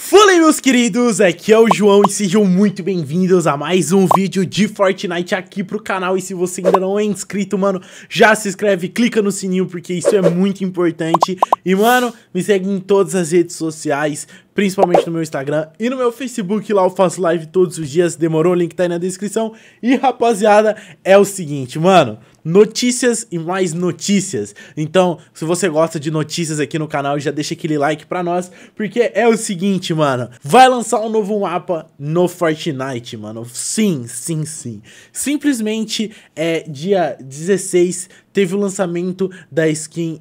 Fala aí, meus queridos, aqui é o João e sejam muito bem-vindos a mais um vídeo de Fortnite aqui pro canal. E se você ainda não é inscrito, mano, já se inscreve, clica no sininho porque isso é muito importante. E, mano, me segue em todas as redes sociais, principalmente no meu Instagram e no meu Facebook, lá eu faço live todos os dias, demorou? O link tá aí na descrição. E, rapaziada, é o seguinte, mano, notícias e mais notícias. Então, se você gosta de notícias aqui no canal, já deixa aquele like pra nós, porque é o seguinte, mano, vai lançar um novo mapa no Fortnite, mano. Sim. Simplesmente, dia 16, teve o lançamento da skin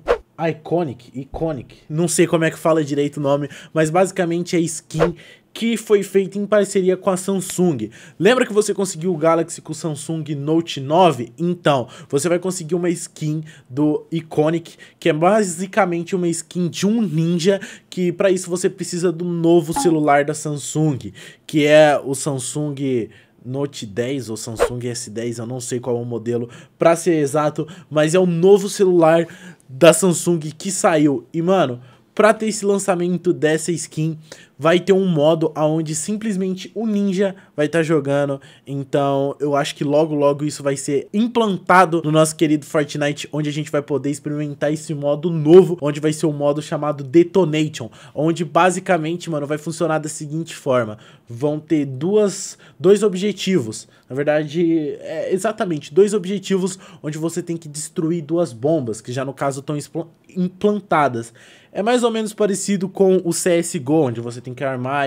Iconic, não sei como é que fala direito o nome, mas basicamente é skin que foi feita em parceria com a Samsung. Lembra que você conseguiu o Galaxy com o Samsung Note 9? Então, você vai conseguir uma skin do Iconic, que é basicamente uma skin de um ninja, que para isso você precisa do novo celular da Samsung, que é o Samsung Note 10 ou Samsung S10, eu não sei qual é o modelo para ser exato, mas é o novo celular da Samsung que saiu. E, mano, pra ter esse lançamento dessa skin, vai ter um modo onde simplesmente o ninja vai estar jogando. Então eu acho que logo isso vai ser implantado no nosso querido Fortnite, onde a gente vai poder experimentar esse modo novo, onde vai ser um modo chamado Detonation, onde basicamente, mano, vai funcionar da seguinte forma: vão ter dois objetivos, na verdade, exatamente, dois objetivos, onde você tem que destruir duas bombas, que já no caso estão implantadas. É mais ou menos parecido com o CSGO, onde você tem que armar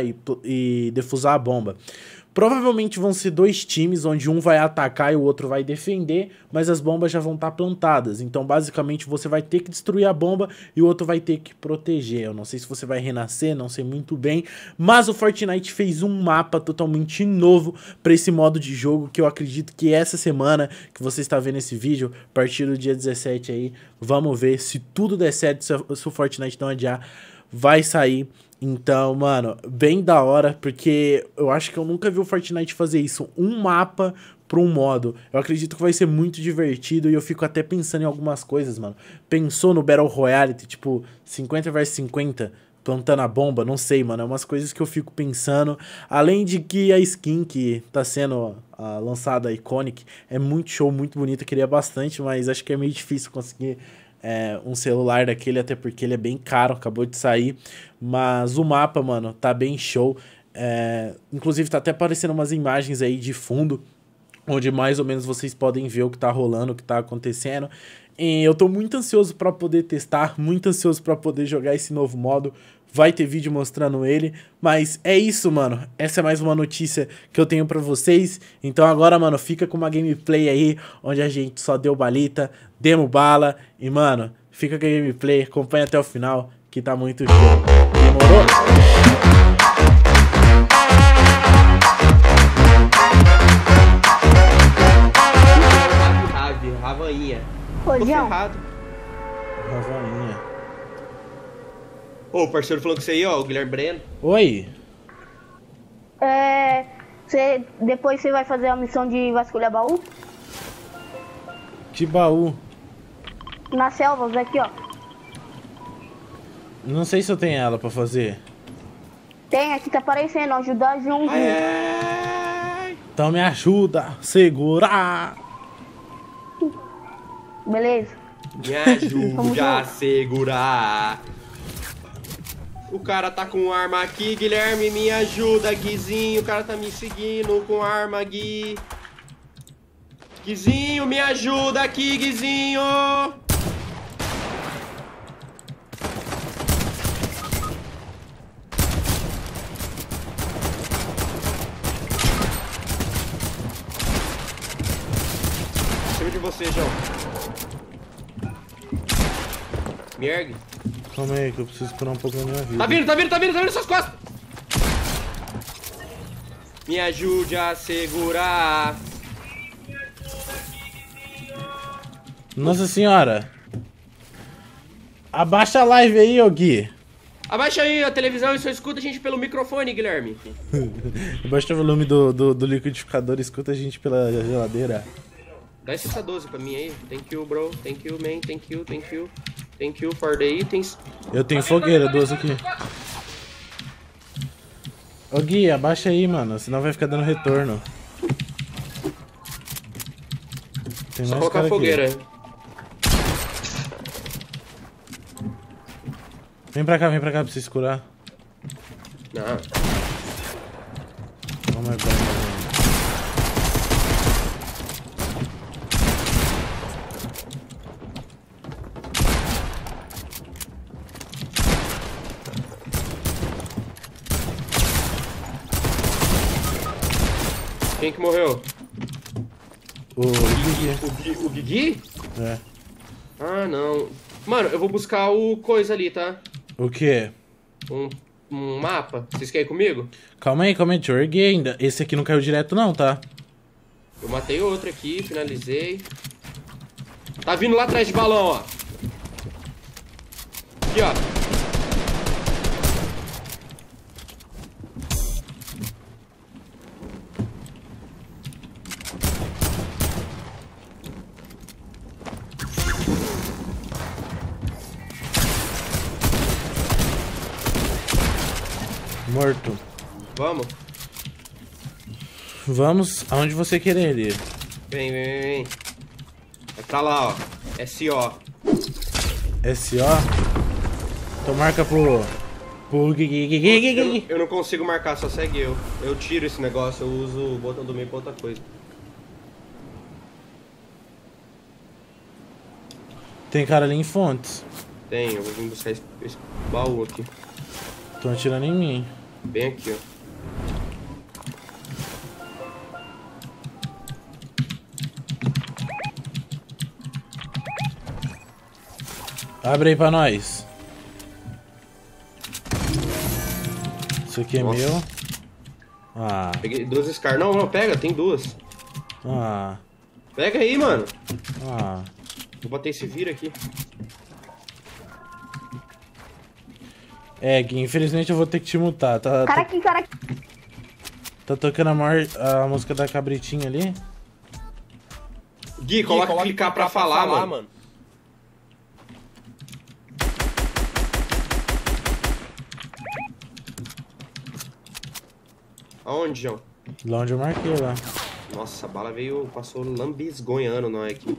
e defusar a bomba. Provavelmente vão ser dois times, onde um vai atacar e o outro vai defender, mas as bombas já vão estar plantadas. Então, basicamente, você vai ter que destruir a bomba e o outro vai ter que proteger. Eu não sei se você vai renascer, não sei muito bem, mas o Fortnite fez um mapa totalmente novo para esse modo de jogo, que eu acredito que essa semana que você está vendo esse vídeo, a partir do dia 17 aí, vamos ver se tudo der certo, se o Fortnite não adiar, vai sair. Então, mano, bem da hora, porque eu acho que eu nunca vi o Fortnite fazer isso, um mapa para um modo. Eu acredito que vai ser muito divertido e eu fico até pensando em algumas coisas, mano. Pensou no Battle Royale, tipo, 50 vs 50, plantando a bomba? Não sei, mano, é umas coisas que eu fico pensando. Além de que a skin que tá sendo lançada, a Iconic, é muito show, muito bonita, queria bastante, mas acho que é meio difícil conseguir um celular daquele, até porque ele é bem caro, acabou de sair. Mas o mapa, mano, tá bem show. Inclusive tá até aparecendo umas imagens aí de fundo, onde mais ou menos vocês podem ver o que tá rolando, o que tá acontecendo. E eu tô muito ansioso pra poder testar, muito ansioso pra poder jogar esse novo modo. Vai ter vídeo mostrando ele, mas é isso, mano. Essa é mais uma notícia que eu tenho pra vocês. Então agora, mano, fica com uma gameplay aí, onde a gente só deu balita, demos bala. E, mano, fica com a gameplay, acompanha até o final, que tá muito show. Demorou? Ravainha. Ô, João. Ravainha. Ô, o parceiro falou que você aí, ó, o Guilherme Breno. Oi. Depois você vai fazer a missão de vasculhar baú? Que baú? Na selva, aqui, ó. Não sei se eu tenho ela pra fazer. Tem, aqui tá aparecendo, ajudar junto. Então me ajuda a segurar. Beleza. Me ajuda a segurar. O cara tá com arma aqui, Guilherme, me ajuda, Guizinho. O cara tá me seguindo com arma, Gui. Guizinho, me ajuda aqui, Guizinho. Em cima de você, João. Me ergue. Calma aí que eu preciso curar um pouco da minha vida. Tá vindo suas costas. Me ajude a segurar. Nossa senhora. Abaixa a live aí, ô Gui. Abaixa aí a televisão e só escuta a gente pelo microfone, Guilherme. Abaixa o volume do liquidificador e escuta a gente pela geladeira. Dá essa 12 pra mim aí. Thank you, bro. Thank you, man. Thank you. Thank you for the itens. Eu tenho fogueira, duas aqui. Ô Gui, abaixa aí, mano, senão vai ficar dando retorno. Tem Só mais colocar cara a fogueira. aqui. Vem pra cá pra você se curar. Não. Vamos agora. Quem que morreu? O Gui. O Guigui? É. Ah, não. Mano, eu vou buscar o coisa ali, tá? O quê? Um mapa. Vocês querem ir comigo? Calma aí, deixa eu erguer ainda. Esse aqui não caiu direto não, tá? Eu matei outro aqui, finalizei. Tá vindo lá atrás de balão, ó. Aqui, ó. Morto. Vamos? Vamos aonde você querer ir. Vem. É pra lá, ó. SO. SO? Então marca pro Gui. Eu não consigo marcar, só segue eu. Eu tiro esse negócio, eu uso o botão do meio pra outra coisa. Tem cara ali em Fontes. Tem, eu vou vir buscar esse baú aqui. Estão atirando em mim. Bem aqui, ó. Abre aí pra nós. Isso aqui é Nossa. meu. Ah. Peguei 2 Scar. Não, pega, tem 2. Ah. Pega aí, mano. Ah. Vou bater esse vira aqui. É, Gui, infelizmente eu vou ter que te mutar. Tá tocando a música da cabritinha ali? Gui, coloca clicar pra falar, mano. Aonde, João? Lá onde eu marquei, lá. Nossa, a bala veio, passou lambisgonhando nós aqui.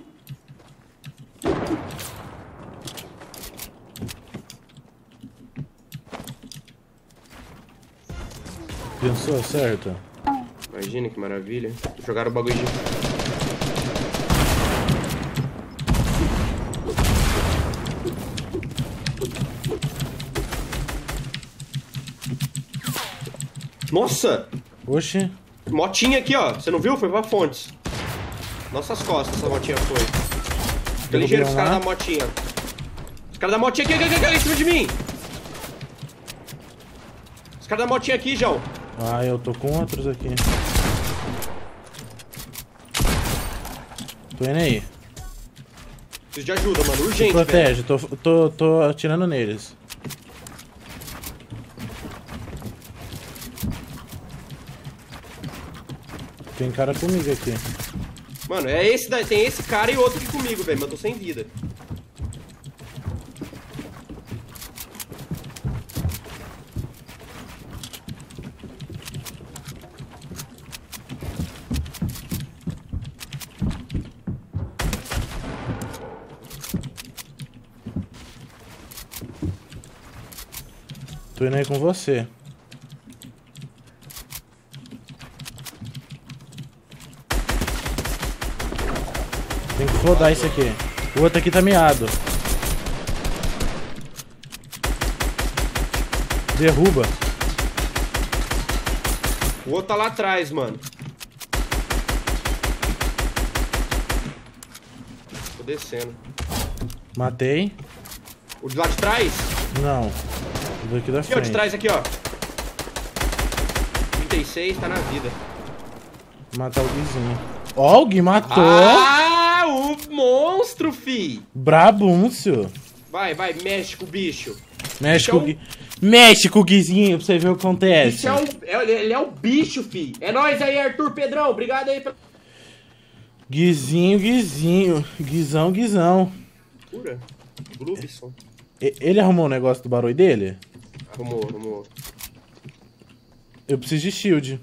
Pensou certo? Imagina que maravilha. Jogaram o bagulho de... Nossa! Oxi. Motinha aqui, ó. Você não viu? Foi pra Fontes. Nossas costas essa motinha foi. Fica ligeiro com os caras da motinha. Os caras da motinha aqui, em cima de mim. Os caras da motinha aqui, João. Ah, eu tô com outros aqui. Tô indo aí. Preciso de ajuda, mano. Urgente, protege, tô atirando neles. Tem cara comigo aqui. Mano, é esse daí. Tem esse cara e outro aqui comigo, velho. Mas eu tô sem vida. Tô indo aí com você. Tem que flodar isso aqui. O outro aqui tá miado. Derruba. O outro tá lá atrás, mano. Tô descendo. Matei. O de lá de trás? Não. O daqui da Aqui, ó, frente. de trás aqui, ó. 36, tá na vida. Matar o Guizinho. Ó, o Gui matou. Ah, o monstro, fi. Brabúncio. Vai, mexe com o bicho. Mexe com o Gui. Mexe com o Guizinho pra você ver o que acontece. Isso ele é o bicho, fi. É nóis aí, Arthur Pedrão. Obrigado aí pela... Guizinho. Guizão. Pura. Glubson. Ele arrumou o negócio do barulho dele? Arrumou. Eu preciso de shield.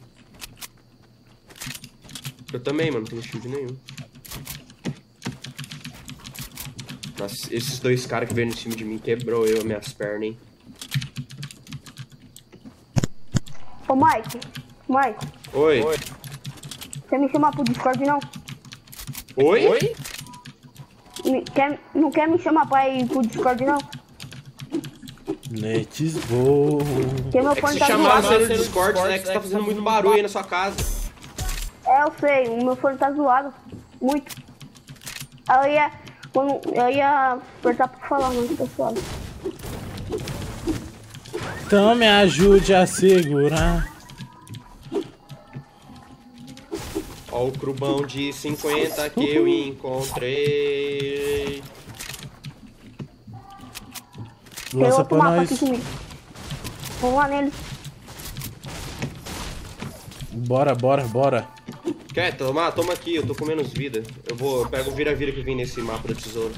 Eu também, mano. Não tenho shield nenhum. Nossa, esses dois caras que veio em cima de mim quebrou minhas pernas, hein. Ô, Mike. Oi. Você me chamar pro Discord, não? Oi? Não quer me chamar pra ir pro Discord, não? Let's go. Porque meu É que fone se tá chamar zoado. você no Discord, né? Que você tá fazendo muito barulho aí na sua casa. É, eu sei. O meu fone tá zoado. Muito. Eu ia apertar pra falar, mas pessoal. Então me ajude a segurar. Ó o crubão de 50 que eu encontrei. Tem Lança outro pra mapa nós. aqui comigo. Vamos lá nele. Bora. Quer tomar? Toma aqui, eu tô com menos vida. Eu pego o vira-vira que vem nesse mapa do tesouro.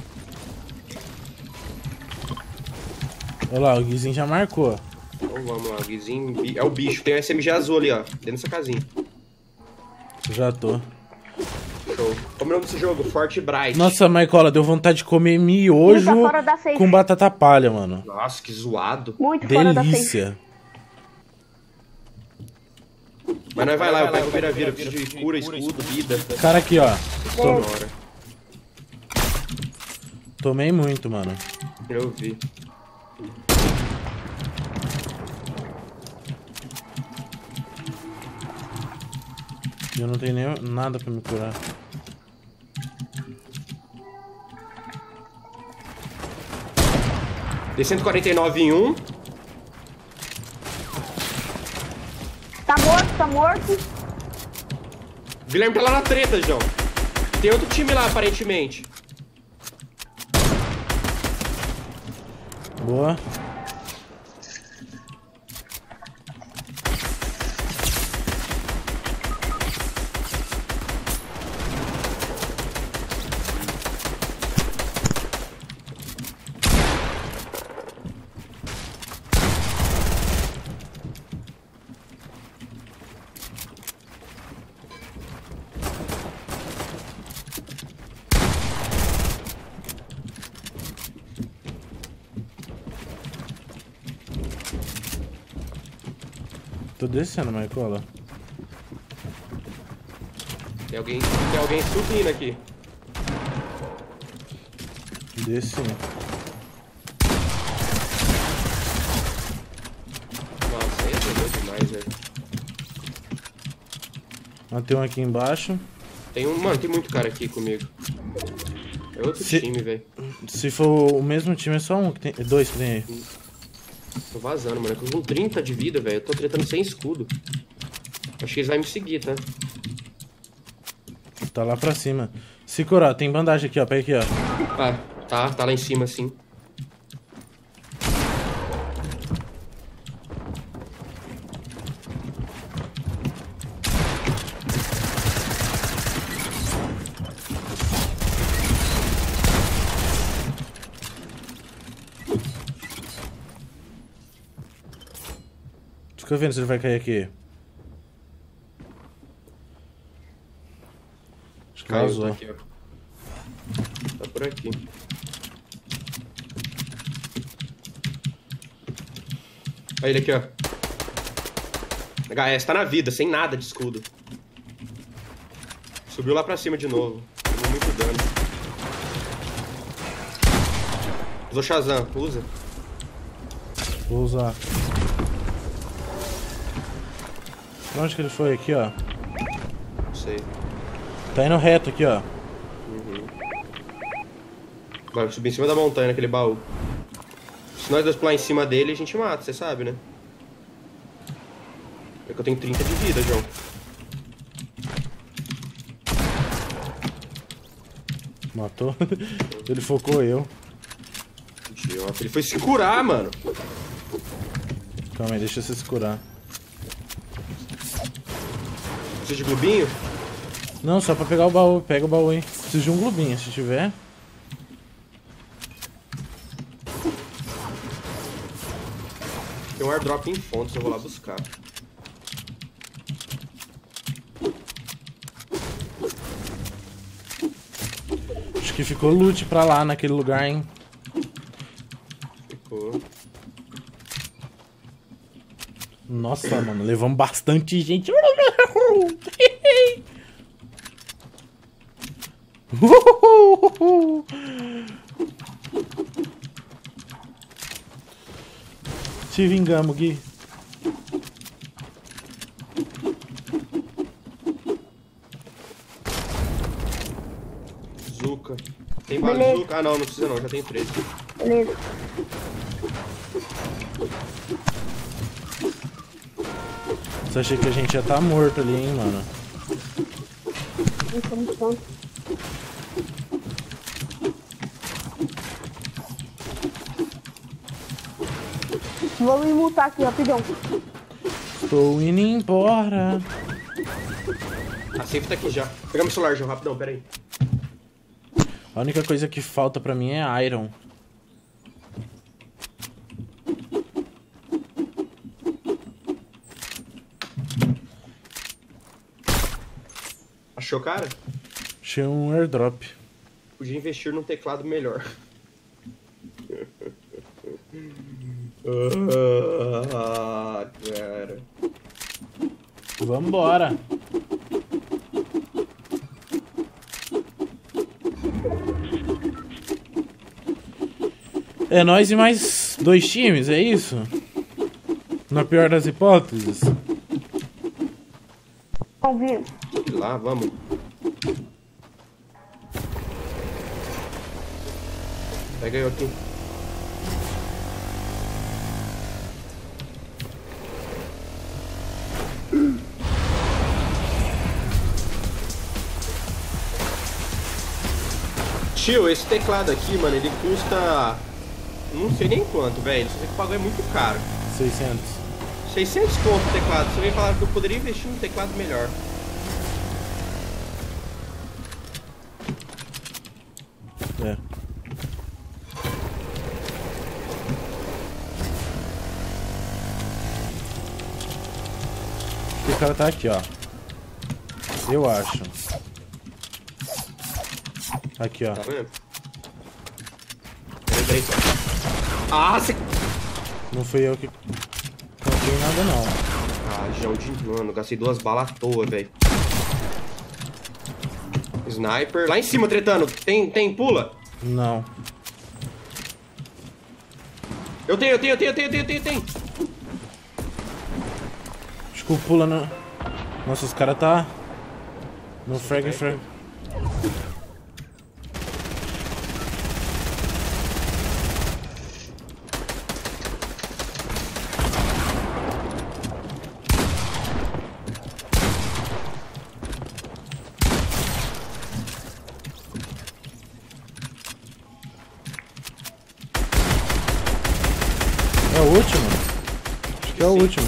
Olha lá, o Guizinho já marcou. Então vamos lá, o Guizinho é o bicho. Tem um SMG azul ali, ó. Dentro dessa casinha. Já tô. Show. Como é o nome desse jogo? Fortnite. Nossa, Maicola, deu vontade de comer miojo Muito fora da safe. com batata palha, mano. Nossa, que zoado. Muito fora da safe. Delícia. Mas nós vai lá, eu pego o vira-vira. Preciso de cura, escudo, vida. Cara aqui, ó. Sonora. Tomei muito, mano. Eu vi. Eu não tenho nem nada pra me curar. Dei 149 em um. Tá morto. O Guilherme tá lá na treta, João. Tem outro time lá, aparentemente. Boa. Tô descendo, Maicola. Tem alguém subindo aqui. Desci. Nossa, aí é demais, velho. Tem um aqui embaixo. Mano, tem muito cara aqui comigo. É outro time, velho. Se for o mesmo time, é só um que tem. Dois que tem aí. Tô vazando, mano. Eu tô com 30 de vida, velho. Eu tô tretando sem escudo. Acho que eles vão me seguir, tá? Tá lá pra cima. Se curar, tem bandagem aqui, ó. Pega aqui, ó. Ah, tá lá em cima, sim. Fica vendo se ele vai cair aqui. Acho que Caiu, tá vazou. aqui, ó. Tá por aqui. Olha ele aqui, ó. HS tá na vida, sem nada de escudo. Subiu lá pra cima de novo. Tomou muito dano. Usou Shazam, usa. Vou usar. Pra onde que ele foi? Aqui, ó. Não sei. Tá indo reto aqui, ó. Vai subir em cima da montanha, naquele baú. Se nós dois pular em cima dele, a gente mata, você sabe, né? É que eu tenho 30 de vida, João. Matou. Ele focou eu. Idiota, ele foi se curar, mano. Calma aí, deixa você se curar. Precisa de globinho? Não, só pra pegar o baú. Pega o baú aí. Preciso de um globinho, se tiver. Tem um airdrop em fontes, eu vou lá buscar. Acho que ficou loot pra lá naquele lugar, hein? Ficou. Nossa, mano, levamos bastante gente. Te vingamos, Gui. Zuka. Tem Beleza. bazuca? Ah, não, não precisa não, já tem 13. Beleza. Você achei que a gente ia estar morto ali, hein, mano? Estamos prontos. Vou me multar aqui, rapidão. Estou indo embora. A safe tá aqui já. Pega meu celular, João, rapidão, pera aí. A única coisa que falta pra mim é Iron. Achou, cara? Achei um airdrop. Podia investir num teclado melhor. Ah, cara. Vambora. É nós e mais 2 times, é isso? Na pior das hipóteses. Vamos vir. E lá, vamos. Pega eu aqui. Tio, esse teclado aqui, mano, ele custa... Não sei nem quanto, velho. Você pagou é muito caro. 600. 600 conto o teclado. Você veio falar que eu poderia investir num teclado melhor. É. O cara tá aqui, ó. Eu acho. Aqui, ó. Tá vendo? Peraí. Ah, você... Não fui eu que comprei nada, não. Ah, mano, gastei 2 balas à toa, velho. Sniper. Lá em cima, tretando. Tem, pula. Não. Eu tenho. Acho que o pula no... Nossa, os caras tá... No frag. É o último? Acho que é o último.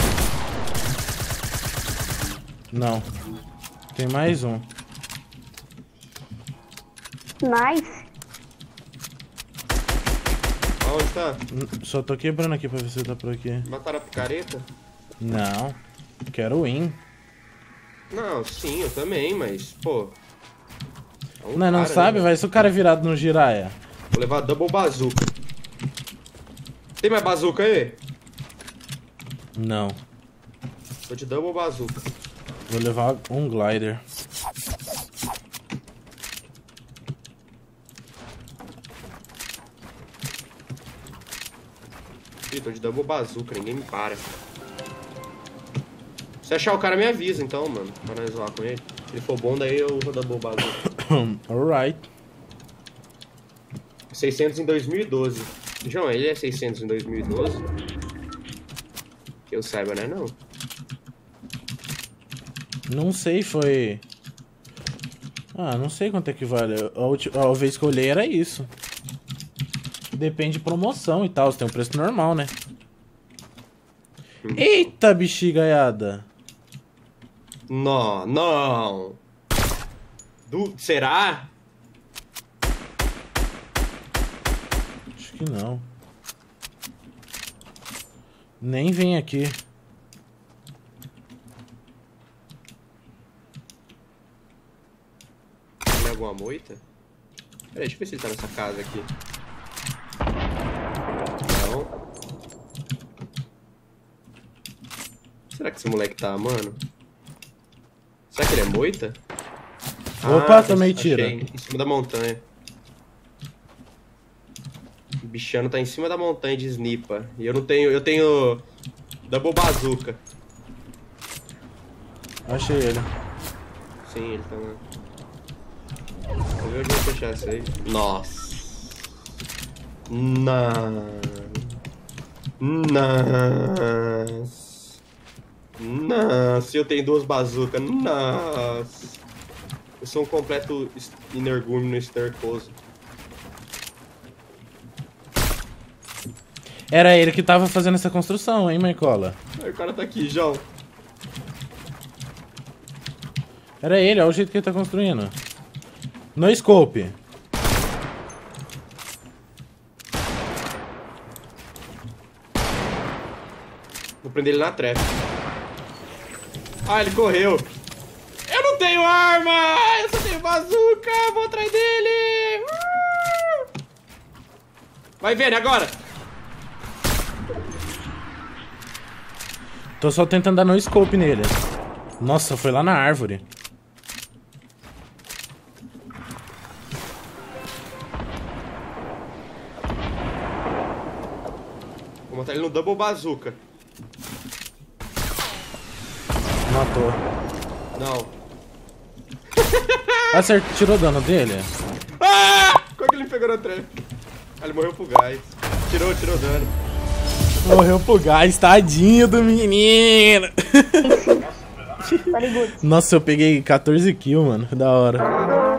Não. Tem mais um. Nice. Aonde tá? Só tô quebrando aqui pra ver se tá por aqui. Mataram a picareta? Não. Quero win. Não, sim, eu também, mas, pô... é um Não cara, sabe? né, Vai se o cara virado no Jiraya. Vou levar double bazooka. Tem mais bazooka aí? Não. Vou de double bazooka. Vou levar um glider. Ih, tô de double bazooka, ninguém me para. Se achar o cara, me avisa então, mano. Pra nós zoar com ele. Se ele for bom, daí eu uso double bazooka. Alright. 600 em 2012. João, ele é 600 em 2012? Que eu saiba, né? Não. Não sei, foi... Ah, não sei quanto é que vale. A vez que eu olhei era isso. Depende de promoção e tal. Você tem um preço normal, né? Eita, bexigaiada. Não. Será? Acho que não. Nem vem aqui. Tem alguma moita? Peraí, deixa eu ver se ele tá nessa casa aqui. Não. Será que esse moleque tá, mano? Será que ele é moita? Opa, também tira. Achei, em cima da montanha. O bichano tá em cima da montanha de Snipa. E eu não tenho... Eu tenho... Double Bazooka. Achei ele. Sim, ele tá lá. Vou ver onde eu vou fechar isso aí. Nossa. Nossa, eu tenho 2 bazucas. Nossa. Eu sou um completo energúmeno estercoso. Era ele que tava fazendo essa construção, hein, Marcola? Aí o cara tá aqui, João. Era ele, olha o jeito que ele tá construindo. No scope. Vou prender ele na trap. Ah, ele correu. Eu não tenho arma! Eu só tenho bazuca! Vou atrás dele! Vai vendo agora! Tô só tentando dar no scope nele. Nossa, foi lá na árvore. Vou matar ele no double bazooka. Matou. Não. Acertou, tirou dano dele? Ah! Como que ele pegou na trap? Ah, ele morreu pro gás. Tirou dano. Morreu pro gás, tadinho do menino. Very good. Nossa, eu peguei 14 kills, mano. Da hora.